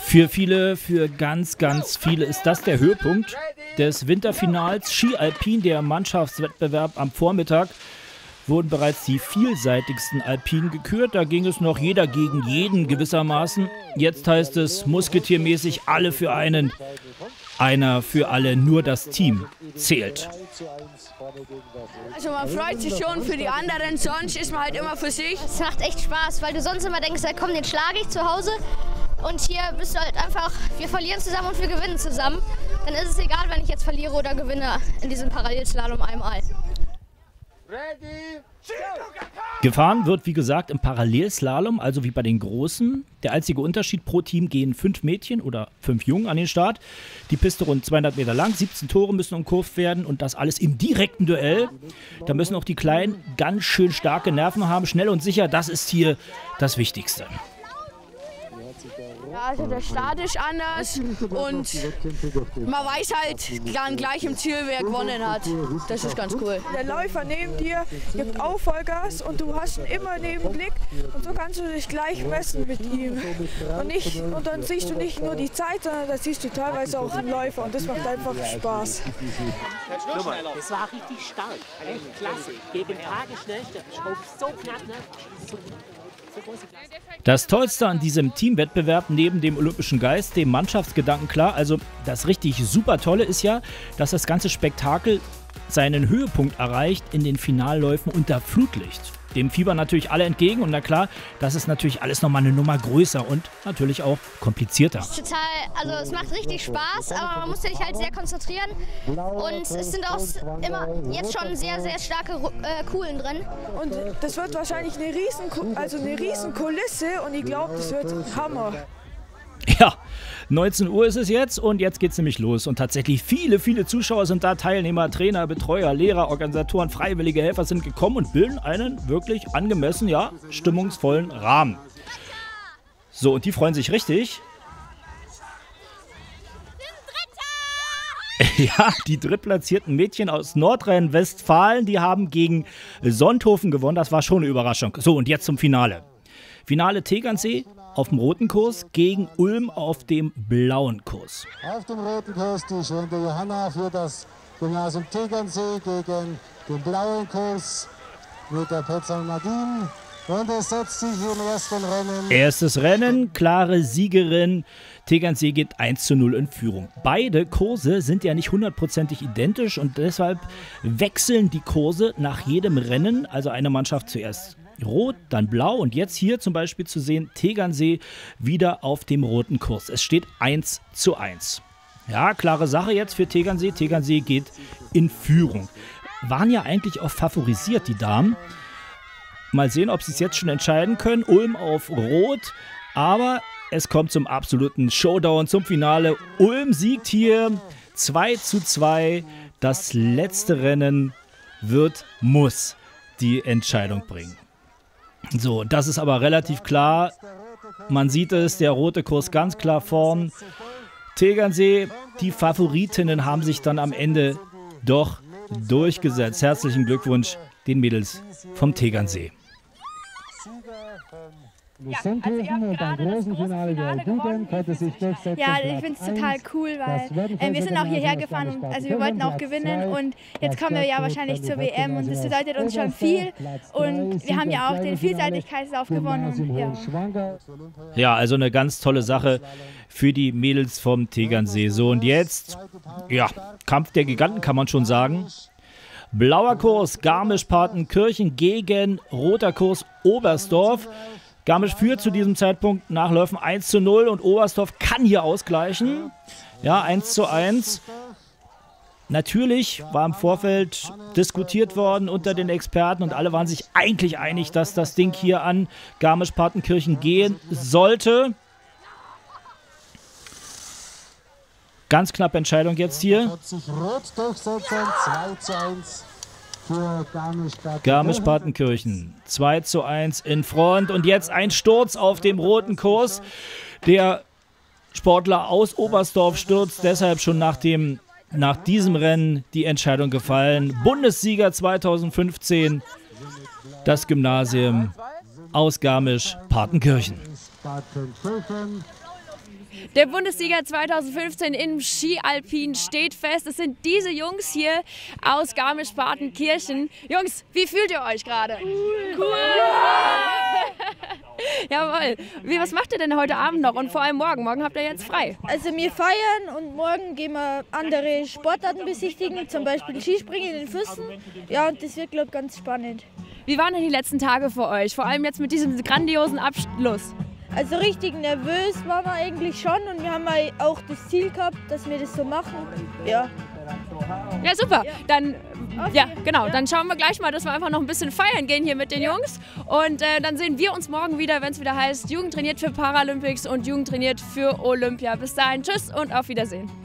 Für ganz, ganz viele ist das der Höhepunkt des Winterfinals. Ski Alpin, der Mannschaftswettbewerb am Vormittag, wurden bereits die vielseitigsten Alpinen gekürt. Da ging es noch jeder gegen jeden gewissermaßen. Jetzt heißt es musketiermäßig alle für einen, einer für alle, nur das Team zählt. Also man freut sich schon für die anderen, sonst ist man halt immer für sich. Es macht echt Spaß, weil du sonst immer denkst, ja, komm, den schlage ich zu Hause. Und hier bist du halt einfach, wir verlieren zusammen und wir gewinnen zusammen. Dann ist es egal, wenn ich jetzt verliere oder gewinne in diesem Parallelslalom einmal. Gefahren wird, wie gesagt, im Parallelslalom, also wie bei den Großen. Der einzige Unterschied: pro Team gehen 5 Mädchen oder 5 Jungen an den Start. Die Piste rund 200 Meter lang, 17 Tore müssen umkurvt werden und das alles im direkten Duell. Da müssen auch die Kleinen ganz schön starke Nerven haben, schnell und sicher, das ist hier das Wichtigste. Ja, also der Start ist anders und man weiß halt dann gleich im Ziel, wer gewonnen hat. Das ist ganz cool. Der Läufer neben dir gibt auch Vollgas und du hast ihn immer neben dem Blick und so kannst du dich gleich messen mit ihm. Und dann siehst du nicht nur die Zeit, sondern da siehst du teilweise auch den Läufer und das macht einfach Spaß. Das war richtig stark, echt klasse. Gegen Tage schnell, so knapp, ne? Das Tollste an diesem Teamwettbewerb neben dem olympischen Geist, dem Mannschaftsgedanken, klar, also das richtig super Tolle ist ja, dass das ganze Spektakel seinen Höhepunkt erreicht in den Finalläufen unter Flutlicht. Dem fiebern natürlich alle entgegen und na klar, das ist natürlich alles nochmal eine Nummer größer und natürlich auch komplizierter. Total, also es macht richtig Spaß, aber man muss sich halt sehr konzentrieren und es sind auch immer jetzt schon sehr, sehr starke Kugeln drin. Und das wird wahrscheinlich eine riesen Kulisse und ich glaube, das wird Hammer. Ja, 19 Uhr ist es jetzt und jetzt geht es nämlich los. Und tatsächlich viele Zuschauer sind da, Teilnehmer, Trainer, Betreuer, Lehrer, Organisatoren, freiwillige Helfer sind gekommen und bilden einen wirklich angemessen, ja, stimmungsvollen Rahmen. So, und die freuen sich richtig. Ja, die drittplatzierten Mädchen aus Nordrhein-Westfalen, die haben gegen Sonthofen gewonnen. Das war schon eine Überraschung. So, und jetzt zum Finale. Finale Tegernsee auf dem roten Kurs gegen Ulm auf dem blauen Kurs. Auf dem roten Kurs die schwere Johanna für das Gymnasium Tegernsee gegen den blauen Kurs mit der Petzl Nadine. Und es setzt sich im ersten Rennen. Erstes Rennen, klare Siegerin. Tegernsee geht 1:0 in Führung. Beide Kurse sind ja nicht hundertprozentig identisch und deshalb wechseln die Kurse nach jedem Rennen. Also eine Mannschaft zuerst rot, dann blau und jetzt hier zum Beispiel zu sehen, Tegernsee wieder auf dem roten Kurs. Es steht 1:1. Ja, klare Sache jetzt für Tegernsee. Tegernsee geht in Führung. Waren ja eigentlich auch favorisiert, die Damen. Mal sehen, ob sie es jetzt schon entscheiden können. Ulm auf Rot, aber es kommt zum absoluten Showdown, zum Finale. Ulm siegt hier 2:2. Das letzte Rennen muss die Entscheidung bringen. So, das ist aber relativ klar. Man sieht es, der rote Kurs ganz klar vorn. Tegernsee, die Favoritinnen haben sich dann am Ende doch durchgesetzt. Herzlichen Glückwunsch den Mädels vom Tegernsee. Ja, und beim großen Finale der Jugend konnte sich durchsetzen. Ja, ich finde es total cool, weil wir sind auch hierher gefahren und also wir wollten auch gewinnen und jetzt kommen wir ja wahrscheinlich zur WM und das bedeutet uns schon viel und wir haben ja auch den Vielseitigkeitslauf gewonnen. Und, ja. Ja, also eine ganz tolle Sache für die Mädels vom Tegernsee. So, und jetzt, ja, Kampf der Giganten kann man schon sagen. Blauer Kurs Garmisch-Partenkirchen gegen roter Kurs Oberstdorf. Garmisch führt zu diesem Zeitpunkt nach Läufen 1:0 und Oberstdorf kann hier ausgleichen. Ja, 1:1. Natürlich war im Vorfeld diskutiert worden unter den Experten und alle waren sich eigentlich einig, dass das Ding hier an Garmisch-Partenkirchen gehen sollte. Ganz knappe Entscheidung jetzt hier. Rot durchsetzen, 2:1. Garmisch-Partenkirchen 2:1 in Front und jetzt ein Sturz auf dem roten Kurs. Der Sportler aus Oberstdorf stürzt deshalb schon nach diesem Rennen die Entscheidung gefallen. Bundessieger 2015, das Gymnasium aus Garmisch-Partenkirchen. Der Bundessieger 2015 im Ski-Alpin steht fest. Es sind diese Jungs hier aus Garmisch-Partenkirchen. Jungs, wie fühlt ihr euch gerade? Cool! Jawohl. Was macht ihr denn heute Abend noch und vor allem morgen? Morgen habt ihr jetzt frei. Also wir feiern und morgen gehen wir andere Sportarten besichtigen, zum Beispiel Skispringen in den Füssen. Ja, und das wird, glaube ich, ganz spannend. Wie waren denn die letzten Tage für euch? Vor allem jetzt mit diesem grandiosen Abschluss. Also richtig nervös waren wir eigentlich schon und wir haben auch das Ziel gehabt, dass wir das so machen. Ja. Ja, super. Dann, dann schauen wir gleich mal, dass wir einfach noch ein bisschen feiern gehen hier mit den Jungs. Und dann sehen wir uns morgen wieder, wenn es wieder heißt, Jugend trainiert für Paralympics und Jugend trainiert für Olympia. Bis dahin, tschüss und auf Wiedersehen.